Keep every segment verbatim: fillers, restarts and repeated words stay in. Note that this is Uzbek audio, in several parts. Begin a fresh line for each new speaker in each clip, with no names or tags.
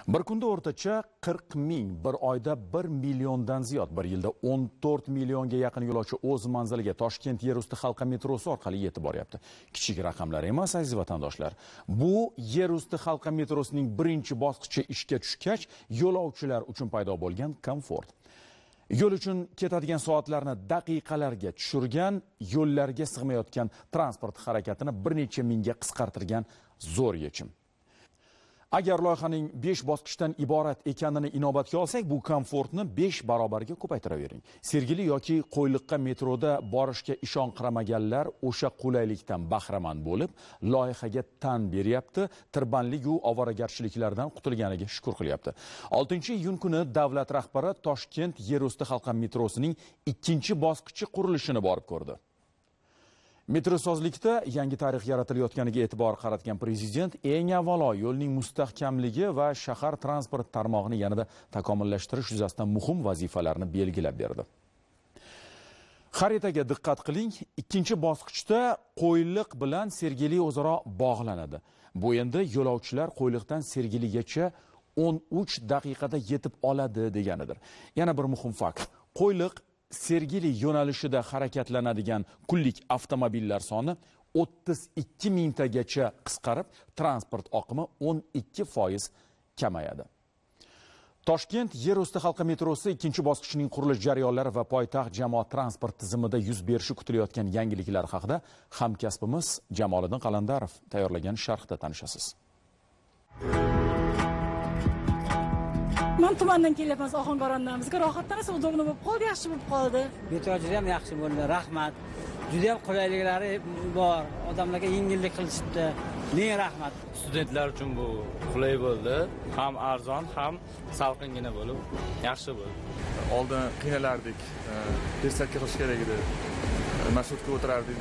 Bir kunda o'rtacha qirq ming, bir oyda bir milliondan ziyod, bir yilda o'n to'rt millionga yaqin yo'lovchi o'z manziliga Toshkent yerusti halqa metrosi orqali yetib boryapti. Kichik raqamlar emas, aziz vatandoshlar. Bu yerusti halqa metrosining birinchi bosqichi ishga tushgach, yo'lovchilar uchun paydo bo'lgan komfort. Yo'l uchun ketadigan soatlarni daqiqalarga tushirgan, yo'llarga sig'mayotgan transport harakatini bir necha mingga qisqartirgan zo'r yechim. Agar loyihaning besh bosqichdan iborat ekanini inobatga olsak, bu komfortni besh barobarga ko'paytiravering. Sergeli yoki Qo'yliqqa metroda borishga ishonqiramaganlar o'sha qulaylikdan bahramand bo'lib, loyihaga tan beryapti, tirbandlik u ovoragarchiliklardan qutulganiga shukr qilyapti. oltinchi iyun kuni davlat rahbari Toshkent yerusti halqa metrosining ikkinchi bosqichi qurilishini borib ko'rdi. Metrosozlikda yangi tarix yaratilayotganiga e'tibor qaratgan prezident eng avvalo yo'lning mustahkamligi va shahar transport tarmog'ini yanada takomillashtirish yuzasidan muhim vazifalarni belgilab berdi. Xaritaga diqqat qiling, ikkinchi bosqichda Qo'yliq bilan Sergeli o'zaro bog'lanadi. Bu endi yo'lovchilar Qo'yliqdan Sergeligacha o'n uch daqiqada yetib oladi deganidir. Yana bir muhim fakt. Qo'yliq Sergeli yo'nalishida harakatlanadigan kunlik avtomobillar soni o'ttiz ikki mingtagacha qisqarib, transport oqimi o'n ikki foiz kamayadi. Toshkent yerusti halqa metrosi ikkinchi bosqichining qurilish jarayonlari va poytaxt jamoat transport tizimida yuz berishi kutilayotgan yangiliklar haqida hamkasbimiz Jamoliddin Qalandarov tayyorlagan sharhda tanishasiz.
Men tumandan kelyapman, Oxongorondan. Bizga rohatlanasiz, udobni bo'lib qoldi, yaxshi bo'lib qoldi.
Metrochi ham yaxshi bo'ldi, rahmat. Juda ham qulayliklari bor, odamlarga yengillik qilishibdi. Ming rahmat.
Studentlar uchun bu qulay bo'ldi, ham arzon, ham salqingina bo'lib, yaxshi bo'ldi.
Oldin qiynalardik, tezkor qilish kerak edi. Marshrutka o'tirardik,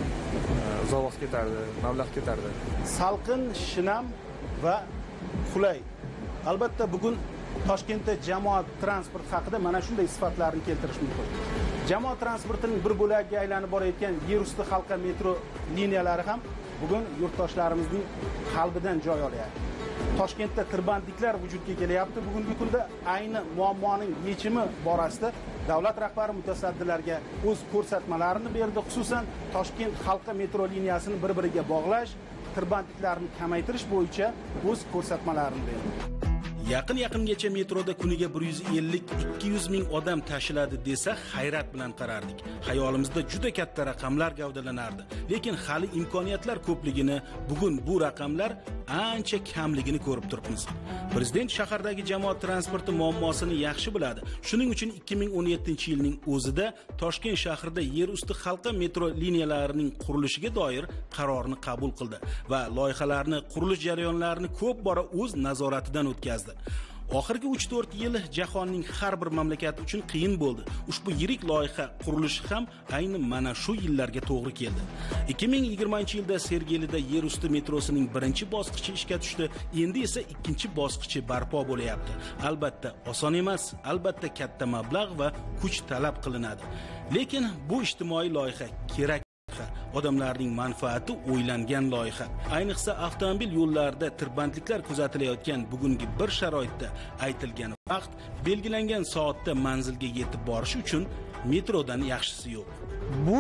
uzoq vaqt ketardi, mablag' ketardi.
Salqin, shinam va qulay. Albatta bugun Toshkentda jamoat transport haqida mana shunday sifatlarni keltirish mumkin. Jamoat transportining bir bo'lagiga aylanib borayotgan yerusti halqa metro liniyalari ham bugun yurtdoshlarimizning qalbidan joy olyapti. Toshkentda tirbandliklar vujudga kelyapti. Bugungi kunda ayni muammoning yechimi borasida davlat rahbari mutasaddilarga o'z ko'rsatmalarini berdi. Xususan, Toshkent halqa metro liniyasini bir-biriga bog'lash, tirbandliklarni kamaytirish bo'yicha o'z ko'rsatmalarini berdi.
Yaqin yaqingacha metroda kuniga bir yuz ellik ikki yuz ming odam tashiladi desa hayrat bilan qarardik. Xayolimizda juda katta raqamlar gavdalanardi. Lekin hali imkoniyatlar ko'pligini, bugun bu raqamlar ancha kamligini ko'rib turibmiz. Prezident shahardagi jamoat transporti muammosini yaxshi biladi. Shuning uchun ikki ming o'n yettinchi yilning o'zida Toshkent shahrida yer usti halqa metro liniyalarining qurilishiga doir qarorni qabul qildi va loyihalarni, qurilish jarayonlarini ko'p bora o'z nazoratidan o'tkazdi. Oxirgi uch to'rt yil jahonning har bir mamlakati uchun qiyin bo'ldi. Ushbu yirik loyiha qurilishi ham ayni mana shu yillarga to'g'ri keldi. ikki ming yigirmanchi yilda Sergelida yer usti metrosining birinchi bosqichi ishga tushdi. Endi esa ikkinchi bosqichi barpo bo'layapti. Albatta oson emas, albatta katta mablag' va kuch talab qilinadi. Lekin bu ijtimoiy loyiha kerak. Odamlarning manfaati o'ylangan loyiha. Ayniqsa avtomobil yo'llarida tirbandliklar kuzatilayotgan bugungi bir sharoitda aytilgan vaqt, belgilangan soatda manzilga yetib borish uchun metrodan yaxshisi yo'q.
Bu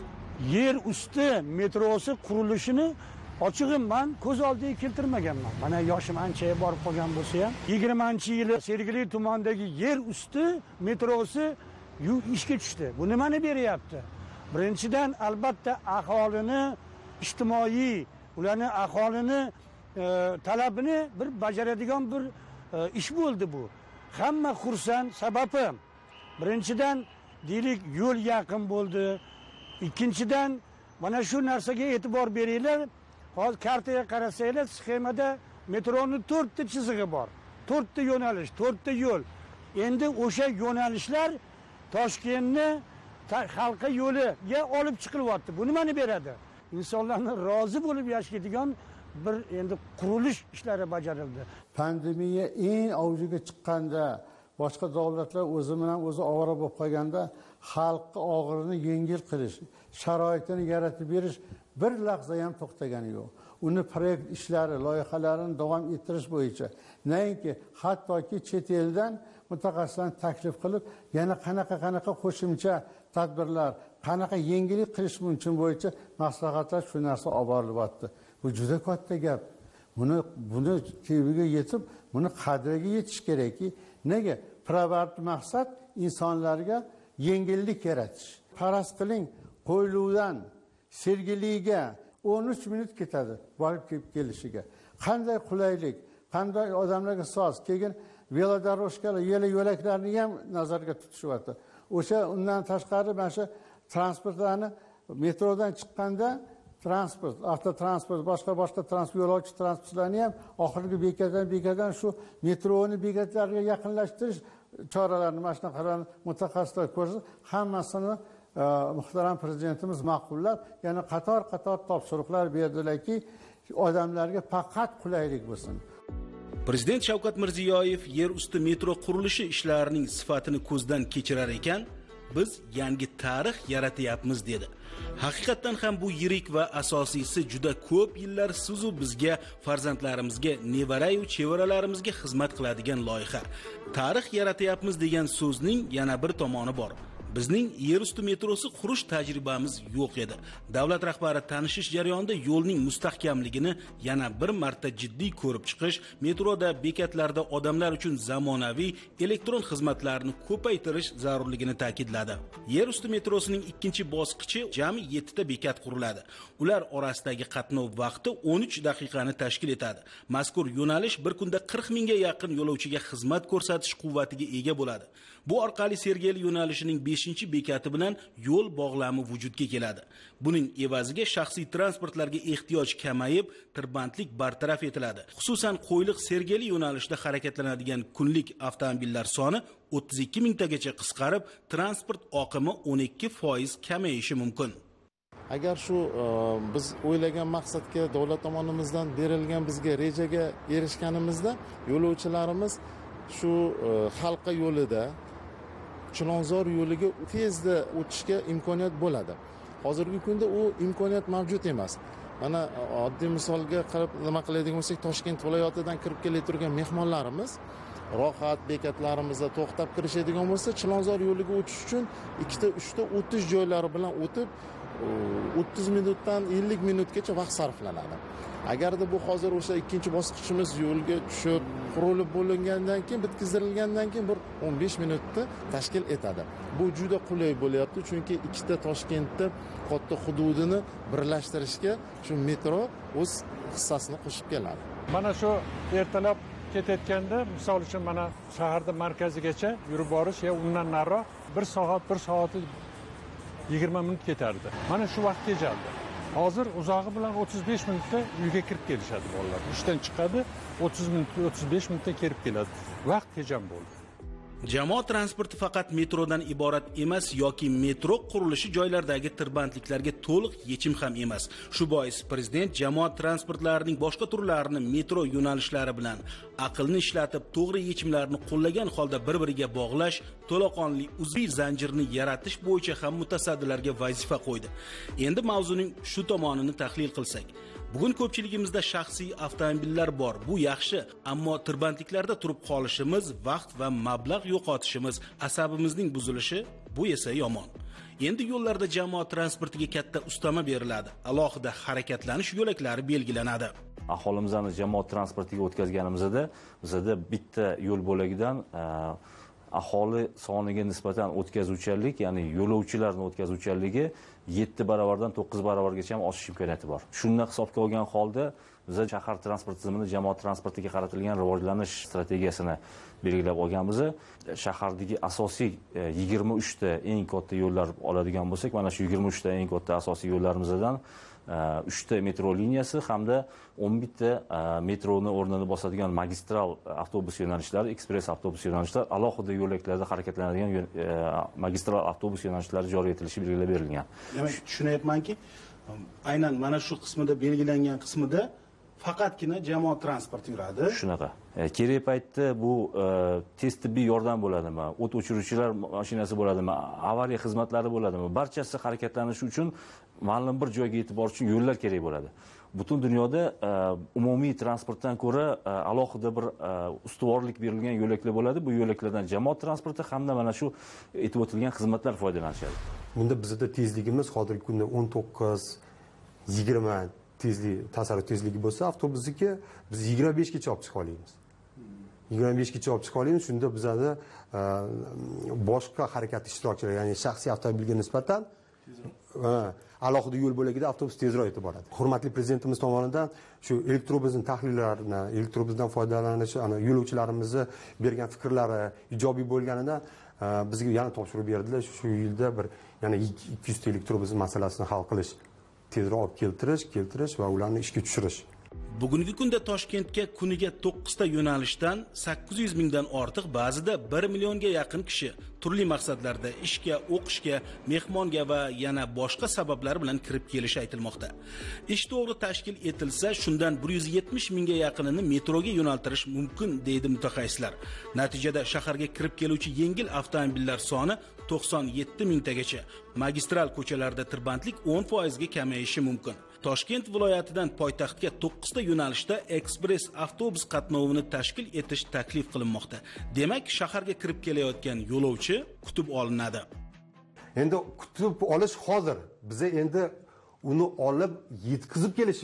yer usti metrosi qurilishini ochig'i men ko'z oldiga keltirmaganman. Mana yoshim ancha borib qolgan bo'lsa ham, yigirmanchi yili Sergeli tumanidagi yer usti metrosi ishga tushdi. Bu nimani beryapti? Birinchidan albatta aholini ijtimoiy, ularni aholini e, talabini bir bajaradigan bir e, ish bo'ldi bu. Hamma xursand, sababi birinchidan deylik yo'l yaqin bo'ldi. Ikkinchidan mana shu narsaga e'tibor beringlar. Hozir kartaga qarasanglar, sxemada metroning to'rtta chizig'i bor. to'rtta yo'nalish, to'rtta yo'l. Endi o'sha yo'nalishlar Toshkentni halqa yo'liga olib chiqilyapti. Bu nimani beradi? Insonlarni rozi bo'lib yashaydigan bir endi qurilish ishlari bajarildi.
Pandemiya eng avjiga chiqqanda, boshqa davlatlar o'zi bilan o'zi ovora bo'lib qolganda, xalqqa og'irini yengil qilish, sharoitini yaratib berish bir lahza ham to'xtagani yo'q. uni proyekt ishlari, loyihalarini davom ettirish bo'yicha nainki hattoki chet eldan mutaxassislarni taklif qilib, yana qanaqa qanaqa qo'shimcha tadbirlar, qanaqa yengillik qilish mumkin bo'yicha maslahatlar shu narsa olib borilyapti. Bu juda katta gap. Buni buni teviga yetib, buni qadriga yetish kerakki, nega? Private maqsad insonlarga yengillik yaratish. Faraz qiling, Qo'yludan Sergeliga o'n uch minut ketadi borib kelib kelishiga. Qanday qulaylik, qanday odamlarga soz, keyin velodorojkalar, yo'l yo'laklarni ham nazarga tutishyapti. O'sha undan tashqari mana shu transportlarni metrodan chiqqanda transport, avtotransport, boshqa boshqa transport, yo'lovchi transportlarni ham oxirgi bekatdan bekatdan shu metroni bekatlariga yaqinlashtirish choralarini mana shunaqalarni mutaxassislar ko'rsa, hammasini muhtaram prezidentimiz ma'qullab, yana qator-qator topshiriqlar berdilarki, odamlarga faqat qulaylik bo'lsin.
Prezident Shavkat Mirziyoyev yer usti metro qurilishi ishlarining sifatini ko'zdan kechirar ekan, biz yangi tarix yaratyapmiz dedi. Haqiqatan ham bu yirik va asosiysi juda ko'p yillar sizu bizga, farzandlarimizga, nevara-yu chevaralarimizga xizmat qiladigan loyiha. Tarix yaratyapmiz degan so'zning yana bir tomoni bor. Bizning yer usti metrosi qurish tajribamiz yo'q edi. Davlat rahbari tanishish jarayonida yo'lning mustahkamligini yana bir marta jiddiy ko'rib chiqish, metroda bekatlarda odamlar uchun zamonaviy elektron xizmatlarni ko'paytirish zarurligini ta'kidladi. Yer usti metrosining ikkinchi bosqichi jami yetti ta bekat quriladi. Ular orasidagi qatnov vaqti o'n uch daqiqani tashkil etadi. Mazkur yo'nalish bir kunda qirq mingga yaqin yo'lovchiga xizmat ko'rsatish quvvatiga ega bo'ladi. Bu orqali Sergeli yo'nalishining beshinchi bekati bilan yo'l bog'lami vujudga keladi. Buning evaziga shaxsiy transportlarga ehtiyoj kamayib, tirbandlik bartaraf etiladi. Xususan, Qo'yliq Sergeli yo'nalishida harakatlanadigan kunlik avtomobillar soni o'ttiz ikki mingtagacha qisqarib, transport oqimi o'n ikki foiz kamayishi mumkin.
Agar shu biz o'ylagan maqsadga davlat tomonidan berilgan bizga rejaga erishganimizda yo'lovchilarimiz shu halqa yo'lida Chilonzor yo'liga tezda o'tishga imkoniyat bo'ladi. Hozirgi kunda u imkoniyat mavjud emas. Mana oddiy misolga qilib nima qiladigan bo'lsak, Toshkent viloyatidan kirib kelayotgan mehmonlarimiz rohat bekatlarimizda to'xtab kirishadigan bo'lsa, Chilonzor yo'liga o'tish uchun ikkita uchta o'tish joylari bilan o'tib o'ttiz minutdan ellik minutgacha vaqt sarflanadi. Agarda bu hozir o'sha ikkinchi bosqichimiz yo'lga tushib, qurilib bo'lingandan keyin, bitkazilgandan keyin bir o'n besh minutni tashkil etadi. Bu juda qulay bo'lyapti, chunki ikkita Toshkentda katta hududini birlashtirishga shu metro o'z hissasini qo'shib keladi.
Mana shu ertalab ketayotganda, misol uchun mana shaharda markazigacha yurib borish ya undan nariroq bir soat, bir soat yigirma minut ketardi. Mana shu vaqt tejaldi. Hozir uzog'i bilan o'ttiz besh minutda uyga kirib kelishadi bolalar. ishdan chiqadi, o'ttiz minut, o'ttiz besh minutda kelib keladi. Vaqt tejam bo'ldi.
Jamoat transporti faqat metrodan iborat emas yoki metro qurilishi joylardagi tirbandliklarga to'liq yechim ham emas. Shu bois prezident jamoat transportlarining boshqa turlarini metro yo'nalishlari bilan aqlni ishlatib, to'g'ri yechimlarni qo'llagan holda bir-biriga bog'lash, to'laqonli uzviy zanjirni yaratish bo'yicha ham mutasaddilarga vazifa qo'ydi. Endi mavzuning shu tomonini tahlil qilsak, bugun ko'pchiligimizda shaxsiy avtomobillar bor. Bu yaxshi, ammo tirbandliklarda turib qolishimiz, vaqt va mablag' yo'qotishimiz, asabimizning buzilishi, bu esa yomon. Endi yo'llarda jamoat transportiga katta ustama beriladi. Alohida harakatlanish yo'laklari belgilanadi.
Aholimizni jamoat transportiga o'tkazganimizda, bizda bitta yo'l bo'lagidan aholi soniga nisbatan o'tkazuvchanlik, ya'ni yo'lovchilarning o'tkazuvchanligi yetti barobardan to'qqiz barobargacha ham oshish imkoniyati bor. Shuni hisobga olgan holda biz shahar transport tizimini jamoat transportiga qaratilgan rivojlanish strategiyasini belgilab olganmiz. Shahardagi asosiy yigirma uch ta eng katta yo'llar oladigan bo'lsak, mana shu yigirma uch ta eng katta asosiy yo'llarimizdan uch ta metro liniyasi hamda o'n bitta metroni o'rnini bosadigan magistral avtobus yo'nalishlari, ekspress avtobus yo'nalishlari, alohida yo'laklarda harakatlanadigan magistral avtobus yo'nalishlari joriy etilishi belgilab berilgan.
Demak, tushunyapmanki, aynan mana shu qismida belgilangan qismida faqatgina jamoat transporti yuradi.
Shunaqa. Kerak paytda bu tez tibbiy yordam bo'ladimi, o't o'chiruvchilar mashinasi bo'ladimi, avariya xizmatlari bo'ladimi, barchasi harakatlanish uchun ma'lum bir joyga yetib borish uchun yo'llar kerak bo'ladi. butun dunyoda umumiy transportdan ko'ra alohida bir ustuvorlik berilgan yo'laklar bo'ladi. Bu yo'laklardan jamoat transporti hamda mana shu aytib o'tilgan xizmatlar foydalanishadi.
Bunda bizda tezligimiz hozirgi kunda o'n to'qqiz yigirma tezlik, tasarruf tezligi bo'lsa, avtobusniki biz yigirma besh gacha olib chiqa olamiz. yigirma besh gacha olib chiqa olamiz. Shunda bizada boshqa harakat ishtirokchilari, ya'ni shaxsiy avtomobilga nisbatan alohida yo'l bo'lagida avtobus tezroq yetib boradi. Hurmatli prezidentimiz tomonidan shu elektrobusning tahlillarini, elektrobusdan foydalanish, ana yo'lovchilarimizni bergan fikrlari ijobiy bo'lganidan bizga yana topshirib berdilar. Shu yilda bir yana ikki yuz ta elektrobus masalasini hal qilish, tezroq olib keltirish, keltirish va ularni ishga tushirish.
Bugungi kunda Toshkentga kuniga to'qqiz ta yo'nalishdan sakkiz yuz mingdan ortiq, ba'zida bir millionga yaqin kishi turli maqsadlarda ishga, o'qishga, mehmonga va yana boshqa sabablar bilan kirib kelishi aytilmoqda. Ish to'g'ri tashkil etilsa, shundan bir yuz yetmish mingga yaqinini metroga yo'naltirish mumkin, deydi mutaxassislar. Natijada shaharga kirib keluvchi yengil avtomobillar soni to'qson yetti mingtagacha, magistral ko'chalarda tirbandlik o'n foizga kamayishi mumkin. Toshkent viloyatidan poytaxtga to'qqiz ta yo'nalishda ekspress avtobus qatnovini tashkil etish taklif qilinmoqda. Demak, shaharga kirib kelayotgan yo'lovchi kutib olinadi.
Endi kutib olish hozir. Biz endi uni olib yetkazib kelish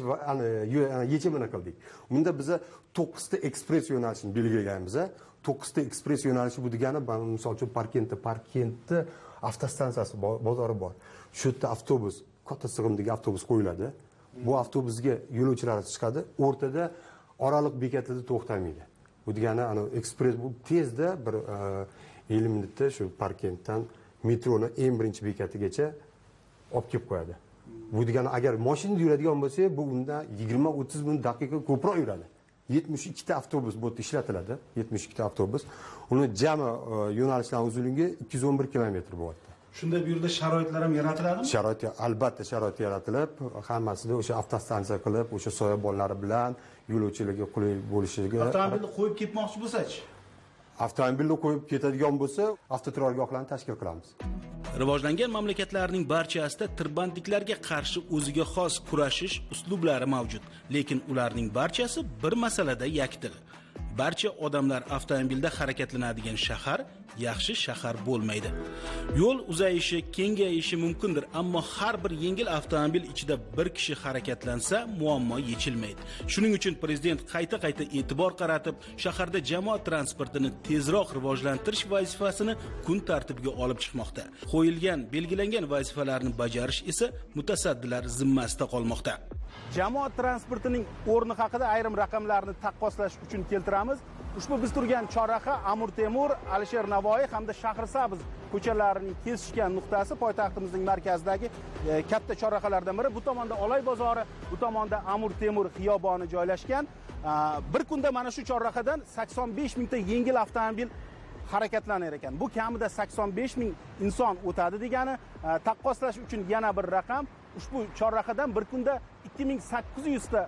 yechimini qildik. Bunda biz to'qqiz ta ekspress yo'nalishini belgilaganmiz. to'qqiz ta ekspress yo'nalishi bu degani, misol uchun Parkentda, Parkentda avtostansiyasi bozori bor. Shu yerda avtobus, katta sig'imdagi avtobus qo'yiladi. Bu avtobusga yo'lovchilar chiqadi, o'rtada oraliq bekatlarda to'xtamaydi. Bu degani, ana ekspress bu tezda bir ellik minutda shu Parkentdan metroni eng birinchi bekatigacha olib kelib qo'yadi. Bu degani, agar mashinada yuradigan bo'lsa, bu unda yigirma o'ttiz minut daqiqa ko'proq yuradi. yetmish ikki ta avtobus bu yerda ishlatiladi. yetmish ikki ta avtobus. Uni jami yo'nalishlar uzunligi ikki yuz o'n bir kilometr bo'ladi.
Shunda bu yerda sharoitlar ham yaratiladimi?
Sharoit, albatta sharoit yaratilib, hammasida o'sha avtostansiya qilib, o'sha soyabonlari bilan yo'lovchilarga qulay bo'lishiga.
Avtomobilni qo'yib ketmoqchi bo'lsa-chi?
Avtomobilni qo'yib ketadigan bo'lsa, avtoturargohlarni tashkil qilamiz.
Rivojlangan mamlakatlarning barchasida tirbandliklarga qarshi o'ziga xos kurashish uslublari mavjud, lekin ularning barchasi bir masalada yakdil. Barcha odamlar avtomobilda harakatlanadigan shahar yaxshi shahar bo'lmaydi. Yo'l uzayishi, kengayishi mumkindir, ammo har bir yengil avtomobil ichida bir kishi harakatlansa, muammo yechilmaydi. Shuning uchun prezident qayta-qayta e'tibor qaratib, shaharda jamoat transportini tezroq rivojlantirish vazifasini kun tartibiga olib chiqmoqda. Qo'yilgan, belgilangan vazifalarni bajarish esa mutasaddilar zimmasida qolmoqda.
Jamoat transportining o'rni haqida ayrim raqamlarni taqqoslash uchun keltiramiz. Ushbu biz turgan chorraha Amir Temur, Alisher Navoiy hamda Shahrisabz ko'chalarining kesishgan nuqtasi poytaxtimizning markazidagi e, katta chorrahalardan biri. Bu tomonda Olay bozori, bu tomonda Amir Temur xiyoboni joylashgan. E, bir kunda mana shu chorrahadan sakson besh mingta yengil avtomobil harakatlanar ekan. Bu kamida sakson besh ming inson o'tadi degani. E, taqqoslash uchun yana bir raqam, ushbu chorrahadan bir kunda ikki ming sakkiz yuz ta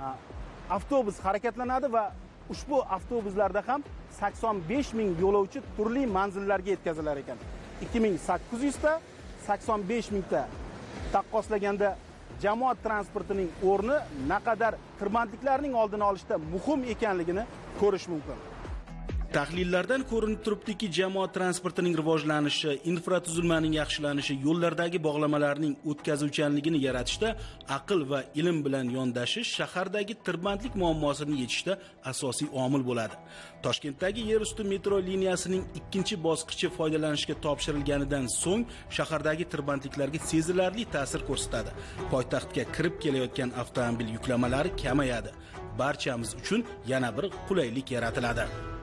avtobus harakatlanadi va ushbu avtobuslarda ham sakson besh ming yo'lovchi turli manzillarga yetkazilar ekan. ikki ming sakkiz yuz ta, sakson besh ming ta taqqoslaganda jamoat transportining o'rni naqadar tirbandliklarning oldini olishda muhim ekanligini ko'rish mumkin.
Tahlillardan ko'rinib turibdiki, jamoat transportining rivojlanishi, infratuzilmaning yaxshilanishi, yo'llardagi bog'lamalarning o'tkazuvchanligini yaratishda, aql va ilm bilan yondashish shahardagi tirbandlik muammosini yechishda asosiy omil bo'ladi. Toshkentdagi yer usti metro liniyasining ikkinchi bosqichi foydalanishga topshirilganidan so'ng shahardagi tirbandliklarga sezilarli ta'sir ko'rsatadi. Poytaxtga kirib kelayotgan avtomobil yuklamalari kamayadi. Barchamiz uchun yana bir qulaylik yaratiladi.